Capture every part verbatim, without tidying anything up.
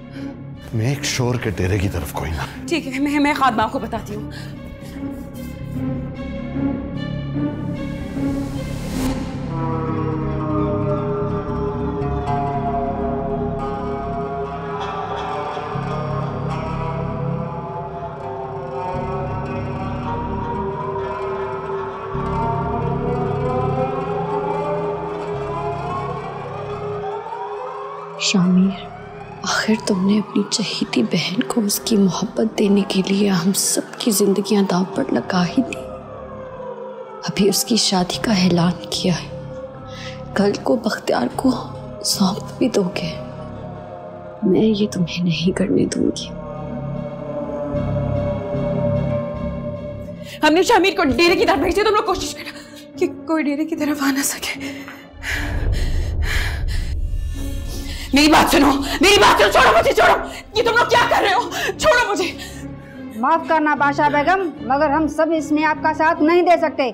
Make sure के डेरे की तरफ कोई ना। ठीक है, मैं मैं खादमा को बताती हूँ। शामिर, आखिर तुमने अपनी चहेती बहन को उसकी मोहब्बत देने के लिए हम सब की जिंदगियां दांव पर लगा ही दी। अभी उसकी शादी का ऐलान किया है, कल को बख्तियार को सौंप भी दोगे। मैं ये तुम्हें नहीं करने दूंगी। हमने शामिर को डेरे की तरफ भेजते, तुम लोग कोशिश करना कि कोई डेरे की तरफ आ ना सके। मेरी बात सुनो, मेरी बात सुनो, छोड़ो मुझे, छोड़ो। ये तुम लोग क्या कर रहे हो? छोड़ो मुझे। माफ करना बादशाह बेगम, मगर हम सब इसमें आपका साथ नहीं दे सकते।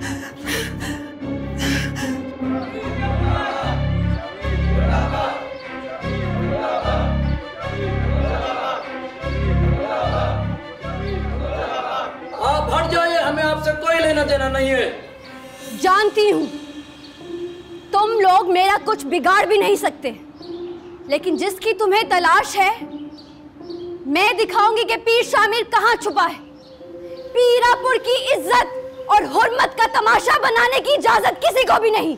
आप हट जाइए, हमें आपसे कोई लेना देना नहीं है। जानती हूँ तुम लोग मेरा कुछ बिगाड़ भी नहीं सकते, लेकिन जिसकी तुम्हें तलाश है, मैं दिखाऊंगी कि पीर शामिर कहाँ छुपा है। पीरापुर की इज्जत और हुर्मत का तमाशा बनाने की इजाजत किसी को भी नहीं।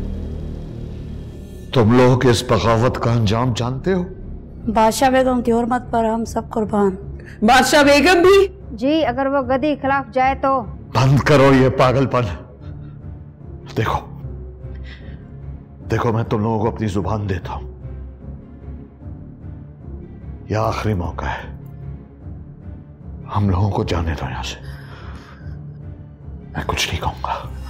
तुम लोग इस बगावत का अंजाम जानते हो? बादशाह बेगम की हुर्मत पर हम सब कुर्बान। बादशाह बेगम भी? जी, अगर वो गदी खिलाफ जाए तो। बंद करो ये पागलपन। देखो देखो मैं तुम लोगों को अपनी जुबान देता हूं, यह आखिरी मौका है, हम लोगों को जाने दो यहां से। मैं कुछ नहीं कहूंगा।